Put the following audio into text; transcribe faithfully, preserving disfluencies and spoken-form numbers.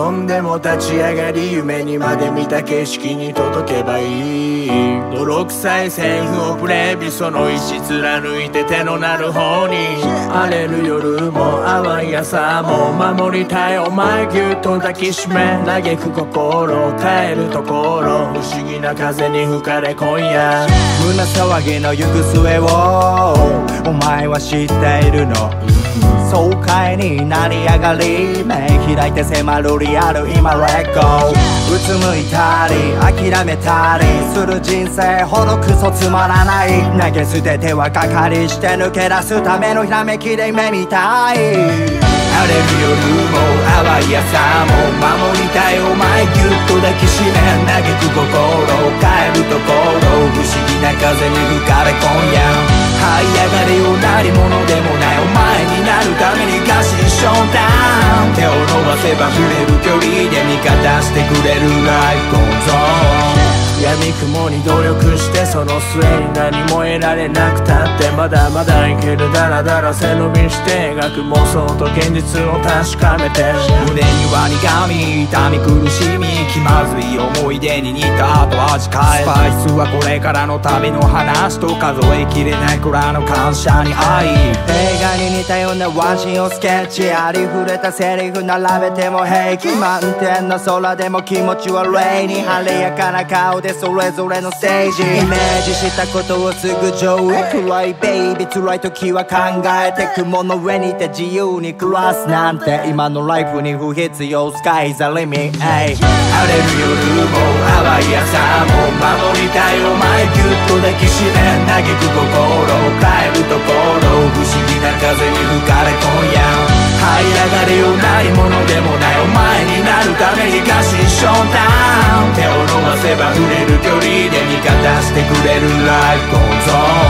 転んでも立ち上がり、夢にまで見た景色に届けばいい。泥臭いセリフをpreview、その意思貫いて手のなる方に。荒れる夜も淡い朝も、守りたいお前ぎゅっと抱きしめ、嘆く心変える所、不思議な風に吹かれ今夜。 胸騒ぎの行く末をお前は知っているの、そうかいに成り上がり、目開いて迫るリアル今lego。うつむいたり諦めたりする人生ほどクソつまらない、投げ捨ててはがっかりして抜け出すためのひらめきで夢みたい。 荒れる夜も淡い朝も、守りたいお前ぎゅっと抱きしめ、嘆く心変える所、不思議な風に吹かれ今夜。這い上がれよ、何者でもないお前になるためにガシションダウン、手を伸ばせば触れる距離で味方してくれるライフコンゾーン。闇雲に努力してその末に何も得られなくたって、まだまだいける、ダラダラ背伸びして描く妄想と現実を確かめて、 胸には苦み痛み苦しみ気まずい思い出に似た後味変え、スパイスはこれからの旅の話と数えきれないくらいの感謝に愛。映画に似たようなワンシーンをスケッチ、ありふれたセリフ並べても平気、満天の空でも気持ち悪いに晴れやかな顔でそれぞれのステージ、イメージしたことをすぐ上映、暗いベイビー辛い時は考えて雲の上にて自由に暮らすなんて、今のライフに不必要スカイザリミット。荒れる夜も淡い朝も、守りたいお前ぎゅっと抱きしめ、嘆く心変える所、不思議な風に吹かれ今夜。這い上がれよ、何者でもないお前になるためにガシションダウン、手を伸ばせば触れる距離で味方してくれるライフコンゾーン。